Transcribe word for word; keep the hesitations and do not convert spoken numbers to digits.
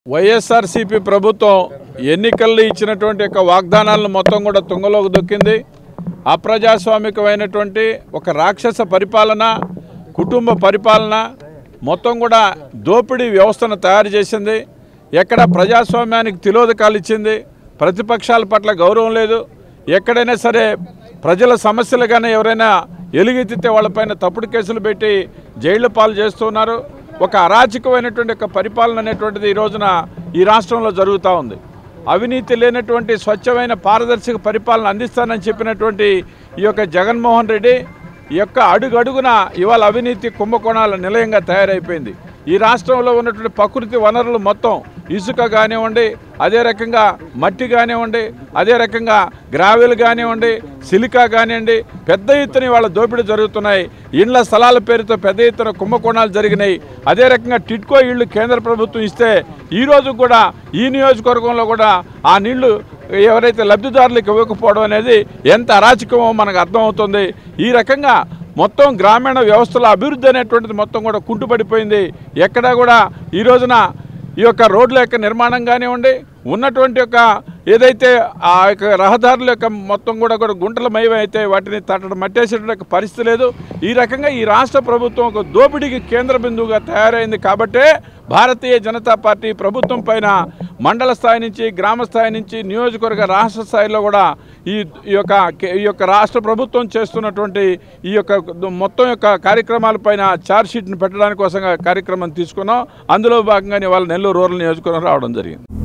వైఎస్ఆర్సీపీ ప్రభుత్వం ఎన్నికల్లో ఇచ్చినటువంటి ఒక వాగ్దానాలను మొత్తం కూడా తుంగలోకి దొక్కింది. అప్రజాస్వామికమైనటువంటి ఒక రాక్షస పరిపాలన, కుటుంబ పరిపాలన మొత్తం కూడా దోపిడీ వ్యవస్థను తయారు చేసింది. ఎక్కడ ప్రజాస్వామ్యానికి తిలోదకాలు ఇచ్చింది, ప్రతిపక్షాల పట్ల గౌరవం లేదు. ఎక్కడైనా సరే ప్రజల సమస్యలు కానీ ఎవరైనా ఎలుగెత్తితే వాళ్ళపైన తప్పుడు కేసులు పెట్టి జైళ్ల పాలు చేస్తున్నారు. ఒక అరాచకమైనటువంటి ఒక పరిపాలన అనేటువంటిది ఈ రోజున ఈ రాష్ట్రంలో జరుగుతూ ఉంది. అవినీతి లేనటువంటి స్వచ్ఛమైన పారదర్శక పరిపాలన అందిస్తానని చెప్పినటువంటి ఈ యొక్క జగన్మోహన్ రెడ్డి ఈ యొక్క అడుగడుగున ఇవాళ అవినీతి కుంభకోణాల నిలయంగా తయారైపోయింది. ఈ రాష్ట్రంలో ఉన్నటువంటి ప్రకృతి వనరులు మొత్తం ఇసుక కానివ్వండి, అదే రకంగా మట్టి కానివ్వండి, అదే రకంగా గ్రావెల్ కానివ్వండి, సిలికా కానివ్వండి, పెద్ద ఎత్తున వాళ్ళ దోపిడీ జరుగుతున్నాయి. ఇండ్ల స్థలాల పేరుతో పెద్ద ఎత్తున కుంభకోణాలు జరిగినాయి. అదే రకంగా టిడ్కో ఇళ్ళు కేంద్ర ప్రభుత్వం ఇస్తే ఈరోజు కూడా ఈ నియోజకవర్గంలో కూడా ఆ నీళ్లు ఎవరైతే లబ్ధిదారులకు ఇవ్వకపోవడం అనేది ఎంత అరాచకమో మనకు అర్థమవుతుంది. ఈ రకంగా మొత్తం గ్రామీణ వ్యవస్థల అభివృద్ధి అనేటువంటిది మొత్తం కూడా కుంటుపడిపోయింది. ఎక్కడా కూడా ఈ రోజున ఈ యొక్క రోడ్ల యొక్క నిర్మాణం కానివ్వండి, ఉన్నటువంటి యొక్క ఏదైతే ఆ యొక్క రహదారుల యొక్క మొత్తం కూడా కూడా గుంటలమయం అయితే వాటిని తట్టడం మట్టేసేటువంటి పరిస్థితి లేదు. ఈ రకంగా ఈ రాష్ట్ర ప్రభుత్వం ఒక దోపిడీకి కేంద్ర బిందువుగా తయారైంది. కాబట్టే భారతీయ జనతా పార్టీ ప్రభుత్వం పైన మండల స్థాయి నుంచి, గ్రామ స్థాయి నుంచి, నియోజకవర్గ రాష్ట్ర స్థాయిలో కూడా ఈ యొక్క ఈ యొక్క రాష్ట్ర ప్రభుత్వం చేస్తున్నటువంటి ఈ యొక్క మొత్తం యొక్క కార్యక్రమాలపైన ఛార్జ్ షీట్ని పెట్టడానికి కోసంగా కార్యక్రమం తీసుకున్నాం. అందులో భాగంగానే వాళ్ళ నెల్లూరు రూరల్ నియోజకవర్గం రావడం జరిగింది.